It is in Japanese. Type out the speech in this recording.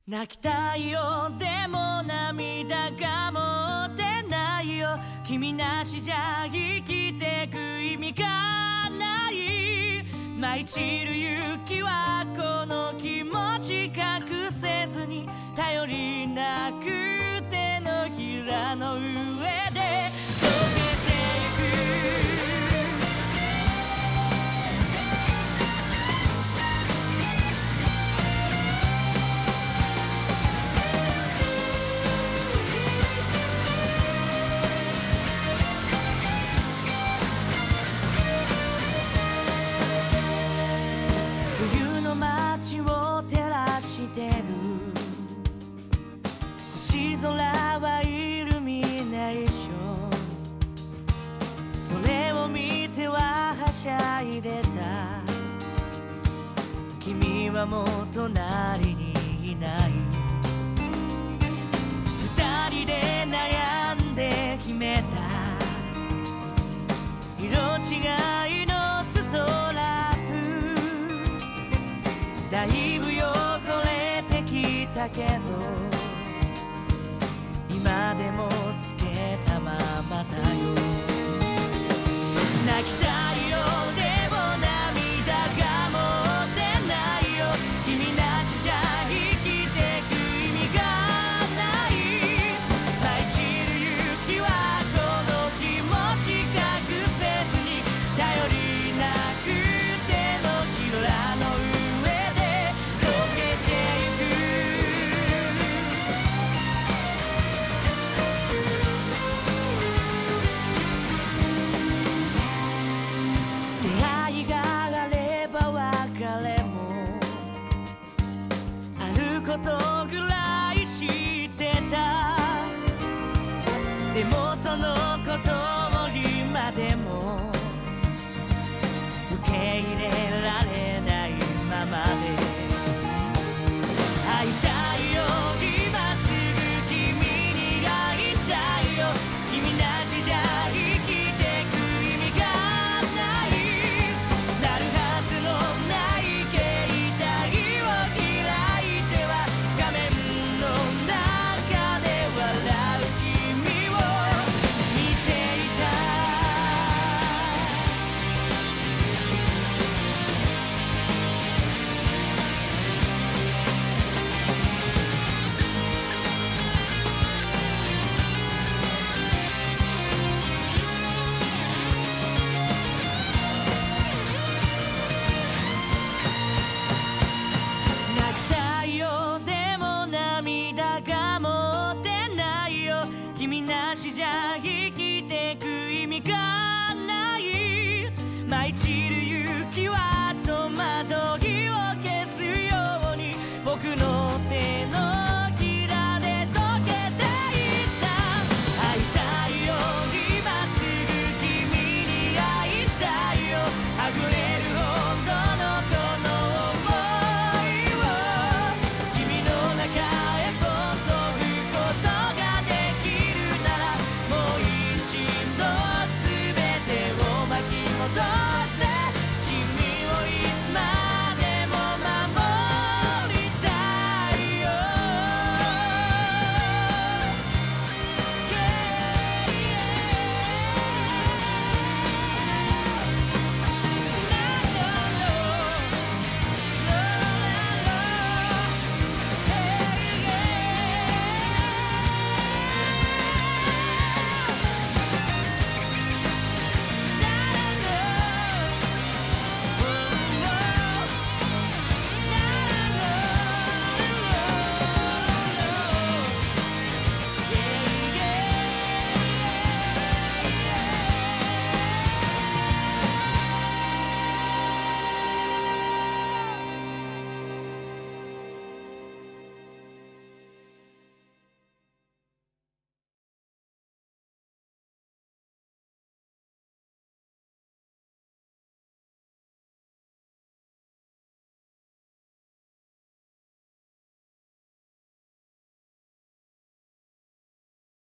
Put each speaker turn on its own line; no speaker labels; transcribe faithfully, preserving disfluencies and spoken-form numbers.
泣きたいよでも涙が持てないよ。君なしじゃ生きてく意味がない。舞い散る雪はこの気持ち隠せずに、頼りなく手のひらの上で溶けてゆく。街を照らしてる星空はイルミネーション、それを見てははしゃいでた。君はもう隣にいない。二人で悩んで決めた色違いのストラップ、だいぶ汚れてきたけど今でもつけたままだよ。泣きたいよでも涙が持てないよ。君なしじゃ生きてく意味がない。舞い散る雪はこの気持ち隠せずに、頼りなく手のひらの上ことぐらい知ってた。でもそのことを今でも受け入れられないままで、会いたいよ今すぐ君に会いたいよ。君なしじゃ生きてく意味がない。なるはずのない携帯を開いては画面の中で笑う君を見ていた。泣きたいよでも涙が持てないよ。君なしじゃ生きてく意味が